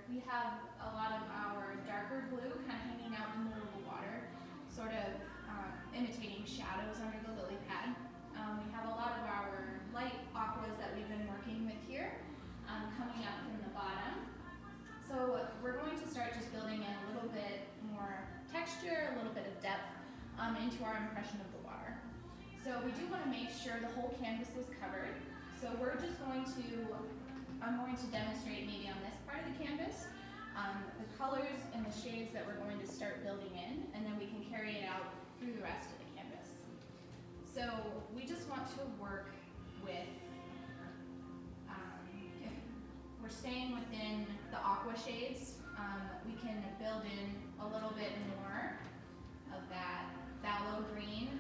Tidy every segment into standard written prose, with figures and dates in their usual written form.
we have a lot of our darker blue kind of hanging out in the middle of the water, sort of imitating shadows under the lily pad. We have a lot of our light aquas that we've been working with here, coming up from the bottom. So we're going to start just building in a little bit more texture, a little bit of depth into our impression of the water. So we do want to make sure the whole canvas is covered. So we're just going to, I'm going to demonstrate maybe on this part of the canvas, the colors and the shades that we're going to start building in, and then we can carry it out through the rest of the canvas. So we just want to work with, if we're staying within the aqua shades, we can build in a little bit more of that phthalo green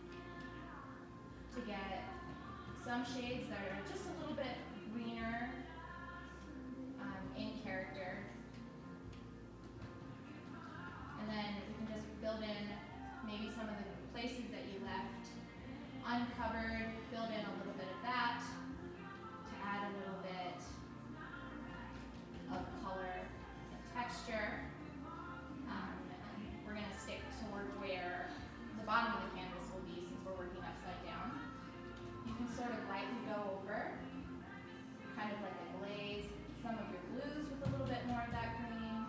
to get some shades that are just a little bit greener in character. And then we can just build in maybe some of the places that you left uncovered, build in a little bit of that to add a little bit of color and texture. And we're going to stick toward where the bottom of the canvas will be since we're working upside down. You can sort of lightly go over, kind of like a glaze, some of your blues with a little bit more of that green.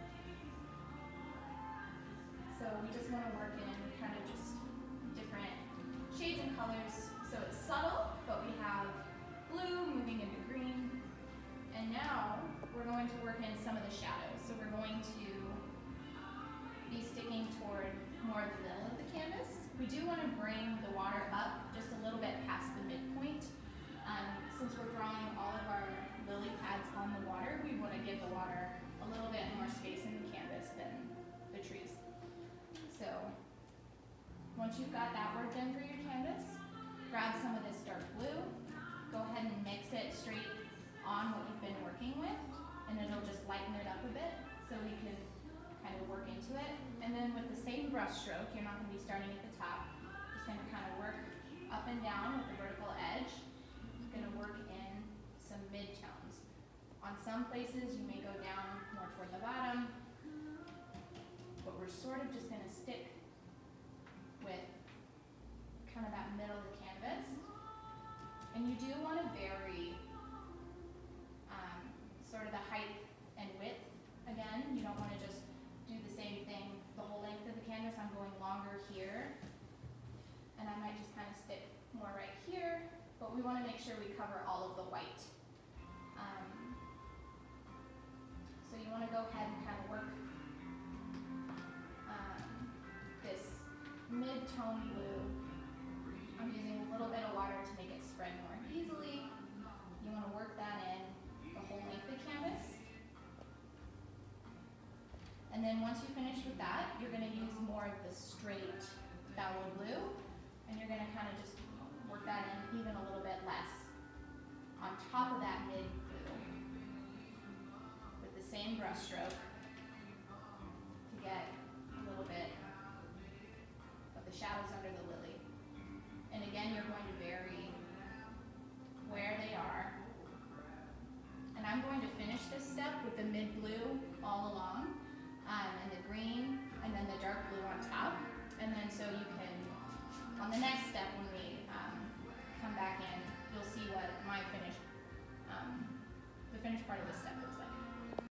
So we just want to work in kind of just different shades and colors. So it's subtle, but we have blue moving into green. And now we're going to work in some of the shadows. So we're going to be sticking toward more of the middle of the canvas. We do want to bring the water up just a little bit past the midpoint. Since we're drawing all of our lily pads on the water, we want to give the water a little bit more space in the canvas than the trees. So once you've got that worked in for your canvas, grab some of this dark blue, go ahead and mix it straight on what you've been working with, and it'll just lighten it up a bit so we can kind of work into it. And then with the same brush stroke, you're not going to be starting at the top, just going to kind of work up and down with the vertical edge. Going to work in some mid-tones. On some places you may go down more toward the bottom, but we're sort of just going to stick with kind of that middle of the canvas. And you do want to vary sort of the height and width. Again, you don't want to just do the same thing the whole length of the canvas. I'm going longer here, and I might just kind of stick more right here, but we want to make sure we cover all of the white. So you want to go ahead and kind of work this mid-tone blue. I'm using a little bit of water to make it spread more easily. You want to work that in the whole length of the canvas. And then once you finish with that, you're going to use more of the straight phthalo blue, and you're going to kind of just work that in even a little bit less on top of that mid blue with the same brush stroke to get a little bit of the shadows under the lily. And again, you're going to vary where they are. And I'm going to finish this step with the mid blue all along, and the green, and then the dark blue on top. And then so you can, on the next step when we come back in, you'll see what my finished, the finished part of the step is.